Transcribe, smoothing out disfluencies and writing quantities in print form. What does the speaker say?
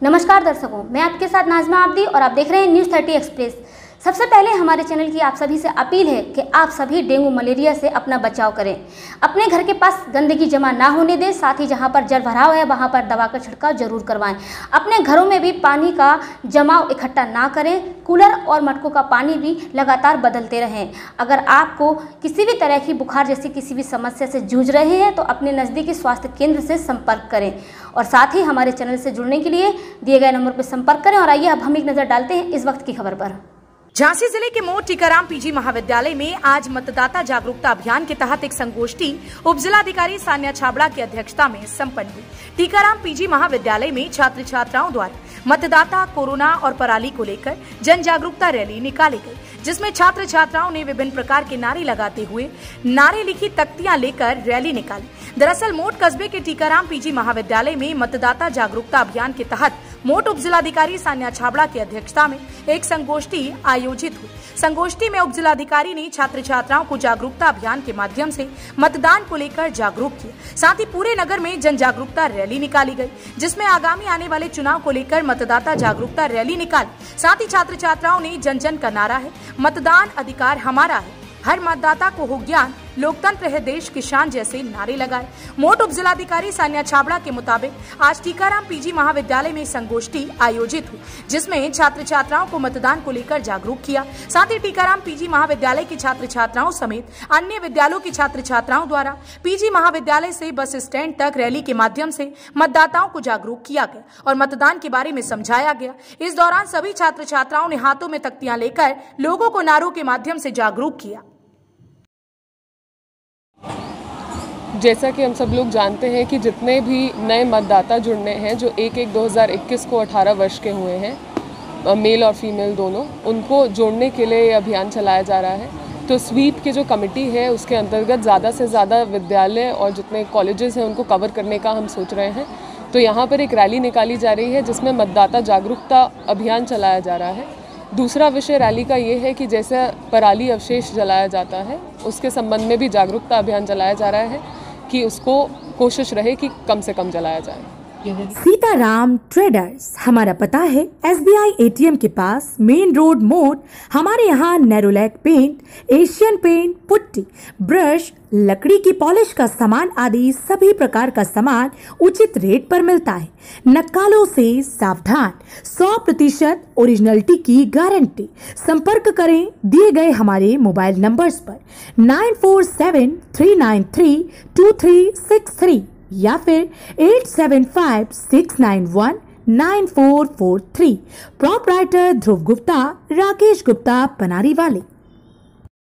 नमस्कार दर्शकों, मैं आपके साथ नाजमा आब्दी और आप देख रहे हैं न्यूज़ 30 एक्सप्रेस। सबसे पहले हमारे चैनल की आप सभी से अपील है कि आप सभी डेंगू मलेरिया से अपना बचाव करें। अपने घर के पास गंदगी जमा ना होने दें, साथ ही जहां पर जल भराव है वहां पर दवा का छिड़काव जरूर करवाएं। अपने घरों में भी पानी का जमाव इकट्ठा ना करें। कूलर और मटकों का पानी भी लगातार बदलते रहें। अगर आपको किसी भी तरह की बुखार जैसी किसी भी समस्या से जूझ रहे हैं तो अपने नज़दीकी स्वास्थ्य केंद्र से संपर्क करें और साथ ही हमारे चैनल से जुड़ने के लिए दिए गए नंबर पर संपर्क करें। और आइए अब हम एक नज़र डालते हैं इस वक्त की खबर पर। झांसी जिले के मोट टीकाराम पीजी महाविद्यालय में आज मतदाता जागरूकता अभियान के तहत एक संगोष्ठी उप जिलाधिकारी सान्या छाबड़ा की अध्यक्षता में संपन्न हुई। टीकाराम पीजी महाविद्यालय में छात्र छात्राओं द्वारा मतदाता, कोरोना और पराली को लेकर जन जागरूकता रैली निकाली गई, जिसमें छात्र छात्राओं ने विभिन्न प्रकार के नारे लगाते हुए नारे लिखी तख्तियां लेकर रैली निकाली। दरअसल मोट कस्बे के टीकाराम पीजी महाविद्यालय में मतदाता जागरूकता अभियान के तहत मोट उप जिलाधिकारी सान्या छाबड़ा की अध्यक्षता में एक संगोष्ठी आयोजित हुई। संगोष्ठी में उप जिलाधिकारी ने छात्र छात्राओं को जागरूकता अभियान के माध्यम से मतदान को लेकर जागरूक किया। साथ ही पूरे नगर में जन जागरूकता रैली निकाली गई, जिसमें आगामी आने वाले चुनाव को लेकर मतदाता जागरूकता रैली निकाली। साथ ही छात्र छात्राओं ने जन जन का नारा है, मतदान अधिकार हमारा है, हर मतदाता को हो ज्ञान, लोकतंत्र है देश की शान जैसे नारे लगाए। मोट उप जिलाधिकारी सान्या छाबड़ा के मुताबिक आज टीकाराम पीजी महाविद्यालय में संगोष्ठी आयोजित हुई, जिसमें छात्र छात्राओं को मतदान को लेकर जागरूक किया। साथ ही टीकाराम पीजी महाविद्यालय के छात्र छात्राओं समेत अन्य विद्यालयों के छात्र छात्राओं द्वारा पीजी महाविद्यालय से बस स्टैंड तक रैली के माध्यम से मतदाताओं को जागरूक किया गया और मतदान के बारे में समझाया गया। इस दौरान सभी छात्र छात्राओं ने हाथों में तख्तियां लेकर लोगों को नारों के माध्यम से जागरूक किया। जैसा कि हम सब लोग जानते हैं कि जितने भी नए मतदाता जुड़ने हैं जो 1/1/2021 को 18 वर्ष के हुए हैं, मेल और फीमेल दोनों, उनको जोड़ने के लिए ये अभियान चलाया जा रहा है। तो स्वीप की जो कमेटी है उसके अंतर्गत ज़्यादा से ज़्यादा विद्यालय और जितने कॉलेजेस हैं उनको कवर करने का हम सोच रहे हैं। तो यहाँ पर एक रैली निकाली जा रही है जिसमें मतदाता जागरूकता अभियान चलाया जा रहा है। दूसरा विषय रैली का ये है कि जैसे पराली अवशेष जलाया जाता है उसके संबंध में भी जागरूकता अभियान चलाया जा रहा है कि उसको कोशिश रहे कि कम से कम जलाया जाए। सीताराम ट्रेडर्स, हमारा पता है SBI ATM के पास, मेन रोड मोट। हमारे यहाँ Nerolac paint, Asian paint, putty, brush, लकड़ी की पॉलिश का सामान आदि सभी प्रकार का सामान उचित रेट पर मिलता है। नक्कालों से सावधान, 100% ओरिजिनलिटी की गारंटी। संपर्क करें दिए गए हमारे मोबाइल नंबर्स पर 9473932363 या फिर 8756919443। प्रोपराइटर ध्रुव गुप्ता, राकेश गुप्ता, पनारी वाले।